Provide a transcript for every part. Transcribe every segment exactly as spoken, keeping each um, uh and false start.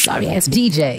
Sorry ass D J.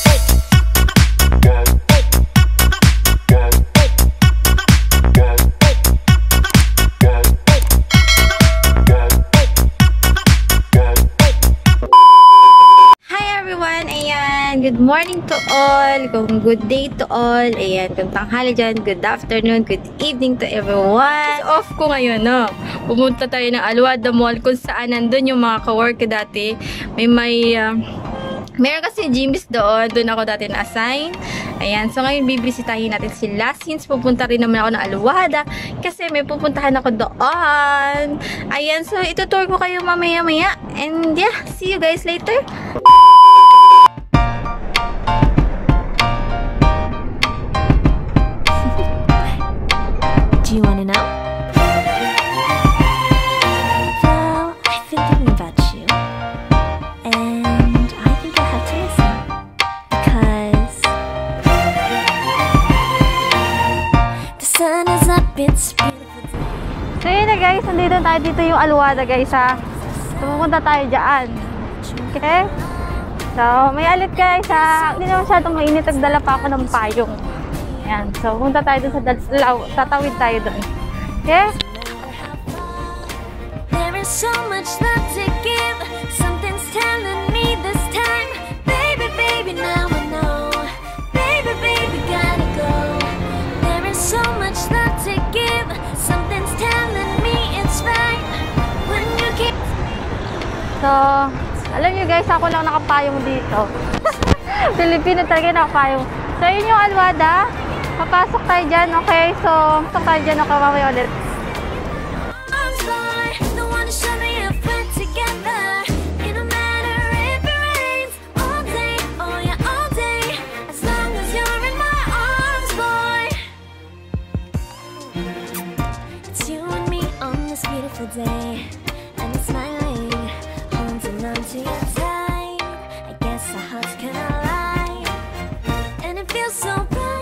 Good morning to all, kung good day to all, ayan, kung tanghali dyan, good afternoon, good evening to everyone. So, off ko ngayon, no? Pumunta tayo ng Wahda Mall kung saan nandun yung mga ka-work ko dati. May may, uh, meron kasi gyms doon, doon ako dati na-assign. Ayan, so ngayon bibisitahin natin sila since pupunta rin naman ako ng Wahda kasi may pupuntahan ako doon. Ayan, so itutour ko kayo mamaya-maya. And yeah, see you guys later. Do you want to know? Well, I've been thinking about you, and I think I have to listen, because the sun is up, it's beautiful. So yun na guys, nandito tayo dito yung Wahda guys ha. Pumunta tayo dyan. Okay? So, may alit guys ha. Hindi na masyadong mainit, nagdala pa ako ng payong. Ayan. So, punta tayo dun sa Dalaw. Tatawid tayo dun. Okay? There is so much love to give. Something's telling me this time. Baby, baby, now I know. Baby, baby, gotta go. There is so much love to give. Something's telling me it's right. When you keep... So, alam nyo guys, ako lang nakapayong dito. Pilipino talaga nakapayong. So, yun yung Wahda. Papasok tayo dyan, okay? So, pasok tayo dyan, okay? Mamaya ulit. It's you and me on this beautiful day, and it's smiling, holding on to your tight. I guess our hearts can align, and it feels so bright.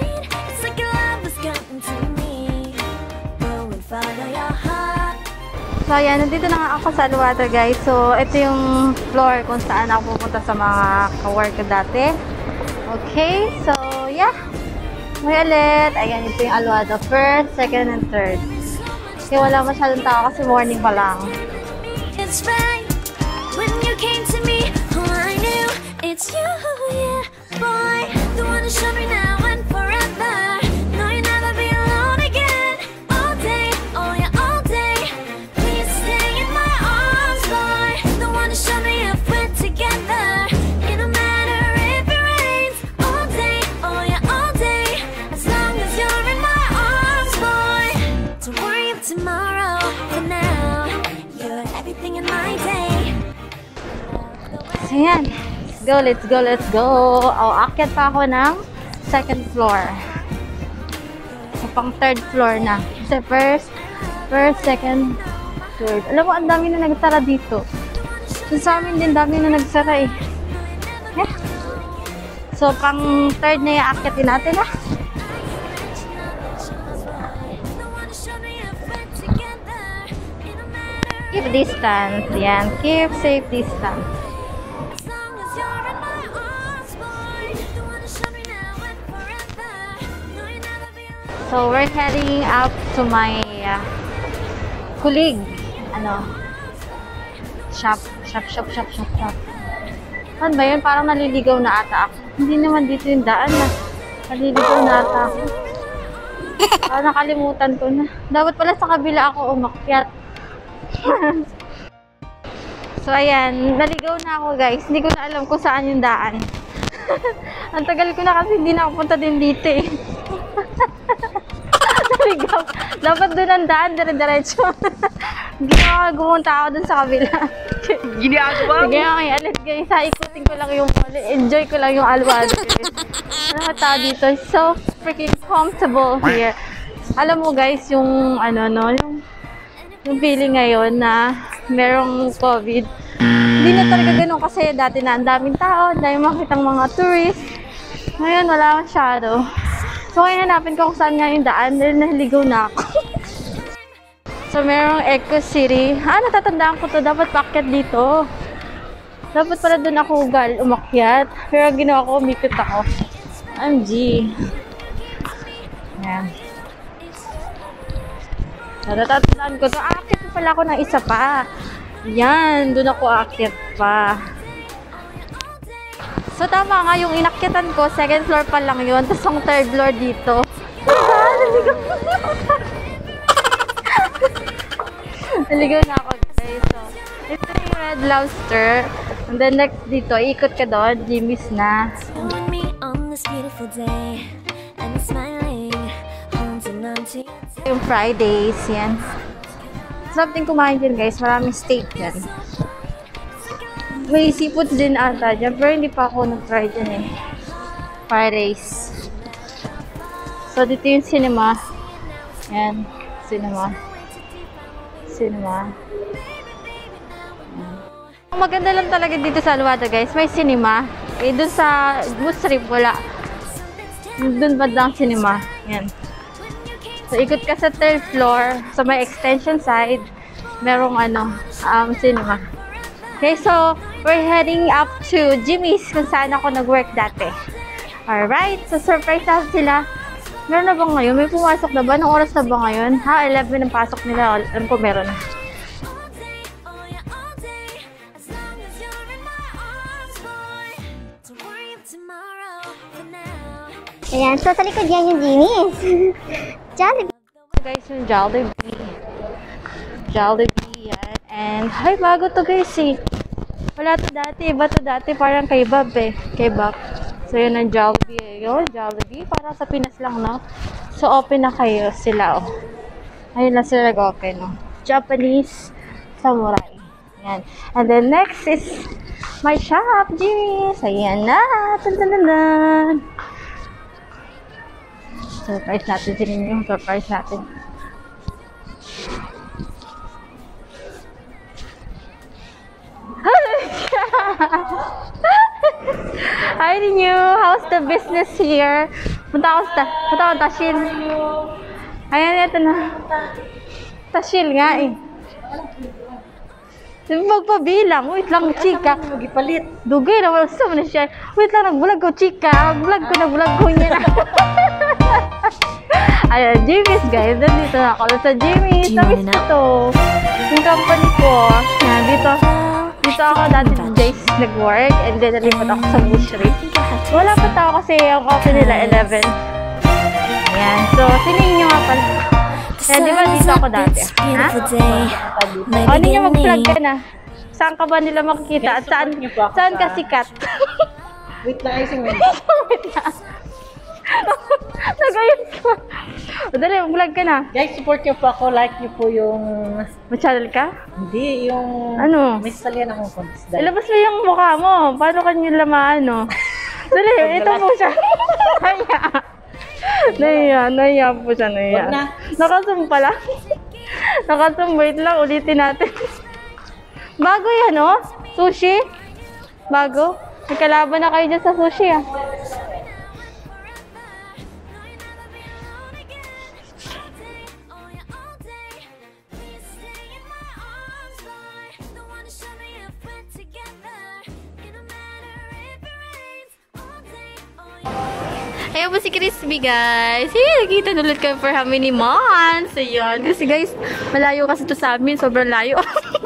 So ayan, nandito na nga ako sa Wahda guys. So ito yung floor kung saan ako pupunta sa mga ka-work ko dati. Okay, so yeah. May ulit. Ayan, ito yung Wahda first, second, and third. Okay, wala masyadong tao kasi morning pa lang. It's right when you came to me, oh I knew it's you, yeah, boy, the one who showed me now and forever. No, you'll never be alone again. All day, oh yeah, all day. Please stay in my arms, boy. The one who showed me if we're together. It don't matter if it rains. All day, oh yeah, all day. As long as you're in my arms, boy. Don't worry of tomorrow. For now, you're everything in my day. So yan. Let's go, let's go, let's go. Oh, akyat pa ako ng second floor. So, pang third floor na. Kasi first, first, second, third. Alam mo, ang dami na nagsara dito. So, sa amin din, dami na nagsara eh. Yeah. So, pang third na yung akyatin natin ah. Keep distance. Yan. Keep safe distance. So, we're heading up to my uh, kulig. Ano? Shop. Shop, shop, shop, shop, shop. Saan ba yun? Parang naliligaw na ata ako. Hindi naman dito yung daan na. Naliligaw na ata ako. Parang nakalimutan ko na. Dapat pala sa kabila ako umakyat. So, ayan. Naligaw na ako, guys. Hindi ko na alam kung saan yung daan. Ang tagal ko na kasi hindi na ako punta din dito eh. Naligaw. Dapat doon ang daan, dire-diretso. Ginawa, gumunta ako dun sa kabila. Ginagawa mo? Sige, okay. Alis guys, ha, ikutin ko lang yung mall. Enjoy ko lang yung Wahda. Ano ka tao dito? So freaking comfortable here. Alam mo guys, yung ano no, yung yung feeling ngayon na merong COVID. Hindi na talaga ganun kasi dati na ang daming tao, dahil makitang mga tourists. Ngayon, wala masyado. So, ngayon hanapin ko kung saan nga yung daan dahil nahiligaw na ako. So, merong Eco City. Ah, natatandaan ko to. Dapat paakyat dito. Dapat pala doon ako gal umakyat. Pero ginawa ko, umikot ako. M G. Yan. Natatandaan ko to. Aakyat pa pala ako ng isa pa. Yan. Doon ako aakyat pa. So, tama nga. Yung inakyatan ko, second floor pa lang yun. Tapos ang third floor dito. Naligaw na ako, guys. So, ito yung Red Lobster. And then next dito, ikot ka doon. Jimmy's na. Yung Fridays, yan. Something kumain dyan, guys. Maraming steak dyan. May seafood din ata dyan. Pero hindi pa ako nag-try dyan eh. Fridays. So, dito yung cinema. Yan. Cinema. Cinema. Ang maganda lang talaga dito sa Alwada, guys. May cinema. Eh, dun sa Musrip, wala. Dun ba lang cinema. Yan. So, ikot ka sa third floor. So, may extension side. Merong ano, um, cinema. Okay, so, we're heading up to Jimmy's kung saan ako nag-work dati. Alright, so surprise na sila. Meron na ba ngayon? May pumasok na ba? Anong oras na ba ngayon? Ha? eleven ang pasok nila. Alam ko meron na. Ayan, so sa likod yan yung Jimmy's. Jollibee. Guys, yung Jollibee. Jollibee, yan. And, hi, bago to guys eh. Wala to dati. Iba to dati. Parang kebab eh. Kebab. So, yun ang Jollibee eh. Yun, Jollibee. Parang sa Pinas lang, no? So, open na kayo sila, oh. Ayun lang sila nag-open, no? Japanese Samurai. Yan. And then, next is my shop, Jimmy's. Ayan na. Tantandanan. Surprise natin din yung surprise natin. Hi Ninyo! How's the business here? Punta ako sa punta ako Tashil. Ayan, ito na. Tashil nga eh. Magpabilang. Wait lang, chika. Magipalit. Dugay na. Gusto mo na siya. Wait lang, nag-vlog ko, chika. Mag-vlog ko, nag-vlog ko niya na. Ayan, Jimmy's guys. Nandito na ako sa Jimmy's. Namiss ko to. Yung company ko. Ayan, dito. Dito ako dati sa Jace nag-work. And then, nalipat ako sa Bushri. Wala pa tao kasi yung open nila eleven. Ayan. So, sinin nyo nga pala. Kaya di ba dito ako dati? Ha? O, hindi nyo mag-vlog ka na. Saan ka ba nila makikita? At saan, saan ka sikat? Wait lang, isang minute. Wait lang. Nagayos ko. O, dali, mag-vlog ka na. Guys, support nyo po ako. Like nyo po yung... May channel ka? Hindi, yung... Ano? May salihan akong contest. Ilabas mo yung mukha mo. Paano kanyo lamaan, no? Dali, ito po siya. Kaya. Naiya, naiya po siya, naiya. Wag na. Nakasum pala. Nakasum, wait lang, ulitin natin. Bago yan, oh. Sushi. Bago. May kalaban na kayo dyan sa sushi, ah. Ayan po si Crispy, guys. Hey, nakita ulit kami for how many months. Ayan. Kasi guys, malayo kasi to sa amin. Sobrang layo.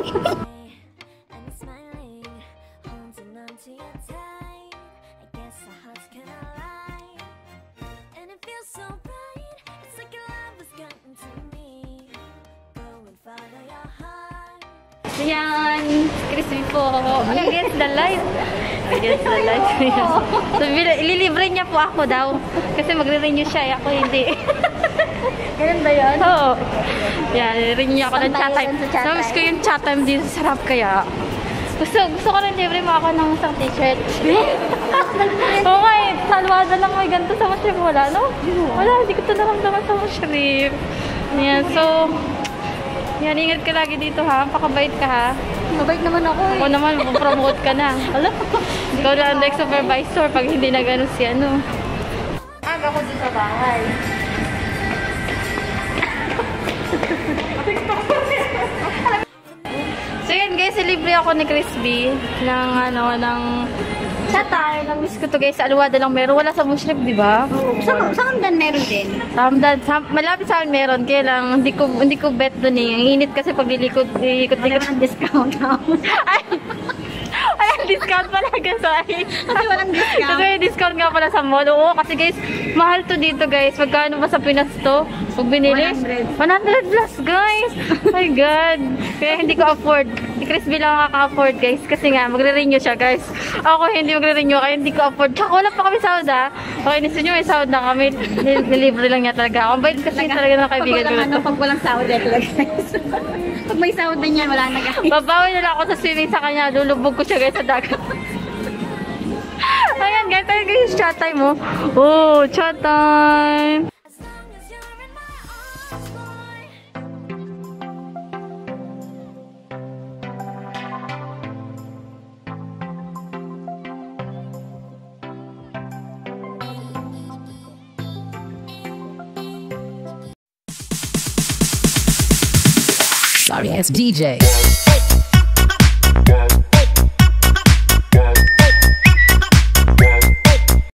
Ayan. Crispy po. Against the light. Against the light. So, ililibre niya po ako daw. Kasi magre-renew siya. Ako hindi. Ganun ba yun? Oo. Yan, renew ako ng chat time. Saan tayo sa chat Namiss ko time? yung chat time dito. Sarap kaya. Gusto, gusto ko rin libre mo ako ng isang t-shirt. Oo nga eh. Sa Alwada lang may ganito sa Mushrif. Wala, no? Wala, hindi ko ito naramdaman sa Mushrif. Yan, so... Yan, ingat ka lagi dito ha. Pakabait ka ha. Mabait naman ako eh. Ako naman, promote ka na. Alam? Ikaw na ang next supervisor pag hindi na ganun si ano. Aga ko dito sa bahay. So yan guys, libre ako ni Crispy ng ano, ng satay. Namiss ko to guys, sa Alwada lang meron. Wala sa Mushrip, di ba? Oo. Sa, sa Hamdan meron din. Sa Hamdan, sa, malapit sa amin meron. Kaya lang, hindi ko, hindi ko bet dun eh. Ang init kasi pag lilikod, lilikod, Wala lilikod. nang discount. Ay! Walang discount pala guys, sorry. Kasi walang discount. Kasi may discount nga pala sa mall. Oo, kasi guys, mahal to dito guys. Magkano ba sa Pinas to? Pag binili? one hundred. one hundred plus guys! Oh my God! Kaya hindi ko afford. Si Crispy lang makaka-afford guys. Kasi nga, magre-renew siya guys. Ako hindi magre-renew kaya hindi ko afford. Tsaka wala pa kami sahod ha. Okay, nisin nyo may sahod na kami. Nilibre lang niya talaga ako. Bait kasi talaga ng kaibigan ko. Pag walang, ano, pag walang sahod dito guys. Pag may sahod na niyan, wala na guys. Babawi na lang ako sa swimming sa kanya. Lulubog ko siya guys sa dagat. Ayan guys, tayo guys, chat time mo. Oh, chat time. As long as you're in my arms, boy. Sorry, it's D J.